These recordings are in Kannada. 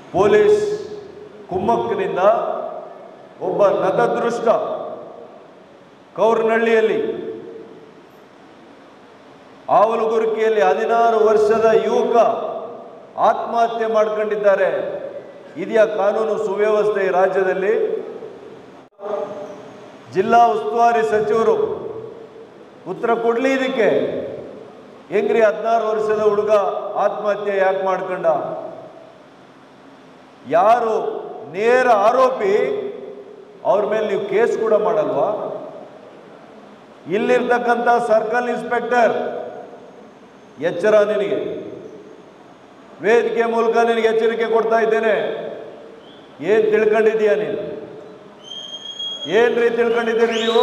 ಪೊಲೀಸ್ ಕುಮ್ಮಕ್ಕಿನಿಂದ ಒಬ್ಬ ನತದೃಷ್ಟ ಕೌರ್ನಹಳ್ಳಿಯಲ್ಲಿ ಆವಲಗುರ್ಕಿಯಲ್ಲಿ 16 ವರ್ಷದ ಯುವಕ ಆತ್ಮಹತ್ಯೆ ಮಾಡ್ಕೊಂಡಿದ್ದಾರೆ. ಇದೆಯಾ ಕಾನೂನು ಸುವ್ಯವಸ್ಥೆ ಈ ರಾಜ್ಯದಲ್ಲಿ? ಜಿಲ್ಲಾ ಉಸ್ತುವಾರಿ ಸಚಿವರು ಉತ್ತರ ಕೊಡ್ಲಿ ಇದಕ್ಕೆ. ಹೆಂಗ್ರಿ 16 ವರ್ಷದ ಹುಡುಗ ಆತ್ಮಹತ್ಯೆ ಯಾಕೆ ಮಾಡ್ಕೊಂಡ? ಯಾರು ನೇರ ಆರೋಪಿ ಅವ್ರ ಮೇಲೆ ನೀವು ಕೇಸ್ ಕೂಡ ಮಾಡಲ್ವಾ? ಇಲ್ಲಿರ್ತಕ್ಕಂಥ ಸರ್ಕಲ್ ಇನ್ಸ್ಪೆಕ್ಟರ್, ಎಚ್ಚರ ನಿನಗೆ, ವೇದಿಕೆ ಮೂಲಕ ನಿನಗೆ ಎಚ್ಚರಿಕೆ ಕೊಡ್ತಾ ಇದ್ದೇನೆ. ಏನ್ ತಿಳ್ಕೊಂಡಿದ್ದೀಯ ನೀನು? ಏನ್ರಿ ತಿಳ್ಕೊಂಡಿದ್ದೀರಿ ನೀವು?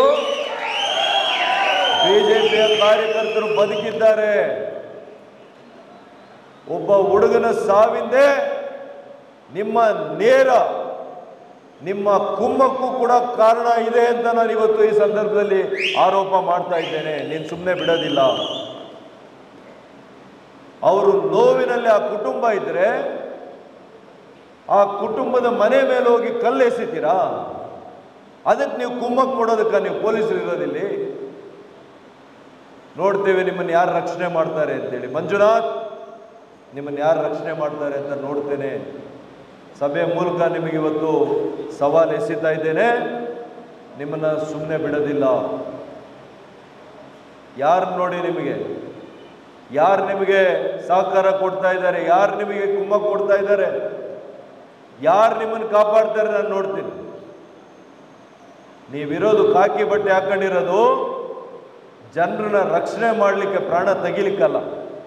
ಬಿಜೆಪಿಯ ಕಾರ್ಯಕರ್ತರು ಬದುಕಿದ್ದಾರೆ. ಒಬ್ಬ ಹುಡುಗನ ಸಾವಿಂದೇ ನಿಮ್ಮ ಕುಮ್ಮಕ್ಕೂ ಕೂಡ ಕಾರಣ ಇದೆ ಅಂತ ನಾನು ಇವತ್ತು ಈ ಸಂದರ್ಭದಲ್ಲಿ ಆರೋಪ ಮಾಡ್ತಾ ಇದ್ದೇನೆ. ನೀನು ಸುಮ್ಮನೆ ಬಿಡೋದಿಲ್ಲ. ಅವರು ನೋವಿನಲ್ಲಿ ಆ ಕುಟುಂಬ ಇದ್ರೆ ಆ ಕುಟುಂಬದ ಮನೆ ಮೇಲೆ ಹೋಗಿ ಕಲ್ಲೆಸಿತೀರಾ? ಅದಕ್ಕೆ ನೀವು ಕುಮ್ಮಕ್ ಕೊಡೋದಕ್ಕೆ ನೀವು ಪೊಲೀಸರು ಇರೋದಿಲ್ಲ. ನೋಡ್ತೇವೆ ನಿಮ್ಮನ್ನು ಯಾರು ರಕ್ಷಣೆ ಮಾಡ್ತಾರೆ ಅಂತೇಳಿ. ಮಂಜುನಾಥ್, ನಿಮ್ಮನ್ನು ಯಾರು ರಕ್ಷಣೆ ಮಾಡ್ತಾರೆ ಅಂತ ನೋಡ್ತೇನೆ. ಸಭೆಯ ಮೂಲಕ ನಿಮಗೆ ಇವತ್ತು ಸವಾಲು ಎಸೀತಾ ಇದ್ದೇನೆ. ನಿಮ್ಮನ್ನು ಸುಮ್ಮನೆ ಬಿಡೋದಿಲ್ಲ. ಯಾರು ನೋಡಿ ಯಾರು ನಿಮಗೆ ಸಹಕಾರ ಕೊಡ್ತಾ ಇದ್ದಾರೆ, ಯಾರು ನಿಮಗೆ ಕುಮ್ಮಕ್ ಕೊಡ್ತಾ ಇದ್ದಾರೆ, ಯಾರು ನಿಮ್ಮನ್ನು ಕಾಪಾಡ್ತಾರೆ ನಾನು ನೋಡ್ತೀನಿ. ನೀವಿರೋದು ಕಾಕಿ ಬಟ್ಟೆ ಹಾಕೊಂಡಿರೋದು ಜನರನ್ನ ರಕ್ಷಣೆ ಮಾಡಲಿಕ್ಕೆ, ಪ್ರಾಣ ತೆಗಿಲಿಕ್ಕಲ್ಲ.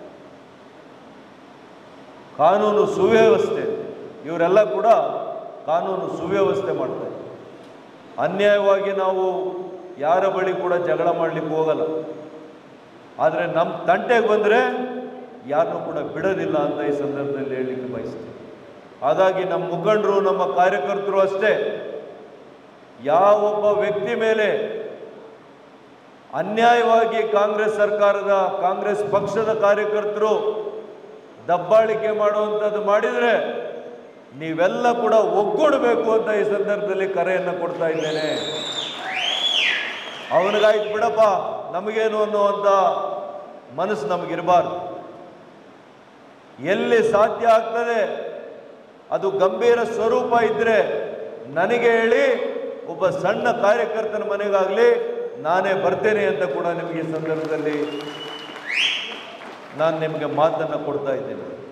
ಕಾನೂನು ಸುವ್ಯವಸ್ಥೆ, ಇವರೆಲ್ಲ ಕೂಡ ಕಾನೂನು ಸುವ್ಯವಸ್ಥೆ ಮಾಡ್ತಾರೆ. ಅನ್ಯಾಯವಾಗಿ ನಾವು ಯಾರ ಬಳಿ ಕೂಡ ಜಗಳ ಮಾಡಲಿಕ್ಕೆ ಹೋಗಲ್ಲ. ಆದರೆ ನಮ್ಮ ತಂಟೆಗೆ ಬಂದರೆ ಯಾರನ್ನೂ ಕೂಡ ಬಿಡೋದಿಲ್ಲ ಅಂತ ಈ ಸಂದರ್ಭದಲ್ಲಿ ಹೇಳಲಿಕ್ಕೆ ಬಯಸ್ತೀನಿ. ಹಾಗಾಗಿ ನಮ್ಮ ಮುಖಂಡರು, ನಮ್ಮ ಕಾರ್ಯಕರ್ತರು ಅಷ್ಟೇ, ಯಾವೊಬ್ಬ ವ್ಯಕ್ತಿ ಮೇಲೆ ಅನ್ಯಾಯವಾಗಿ ಕಾಂಗ್ರೆಸ್ ಪಕ್ಷದ ಕಾರ್ಯಕರ್ತರು ದಬ್ಬಾಳಿಕೆ ಮಾಡುವಂಥದ್ದು ಮಾಡಿದರೆ ನೀವೆಲ್ಲ ಕೂಡ ಒಗ್ಗೂಡಬೇಕು ಅಂತ ಈ ಸಂದರ್ಭದಲ್ಲಿ ಕರೆಯನ್ನು ಕೊಡ್ತಾ ಇದ್ದೇನೆ. ಅವನಿಗಾಯ್ತು ಬಿಡಪ್ಪ ನಮಗೇನು ಅನ್ನುವಂಥ ಮನಸ್ಸು ನಮಗಿರಬಾರ್ದು. ಎಲ್ಲಿ ಸಾಧ್ಯ ಆಗ್ತದೆ ಅದು ಗಂಭೀರ ಸ್ವರೂಪ ಇದ್ದರೆ ನನಗೆ ಹೇಳಿ, ಒಬ್ಬ ಸಣ್ಣ ಕಾರ್ಯಕರ್ತನ ಮನೆಗಾಗಲಿ ನಾನೇ ಬರ್ತೇನೆ ಅಂತ ಕೂಡ ನಿಮಗೆ ಈ ಸಂದರ್ಭದಲ್ಲಿ ನಾನು ನಿಮಗೆ ಮಾತನ್ನು ಕೊಡ್ತಾ ಇದ್ದೇನೆ.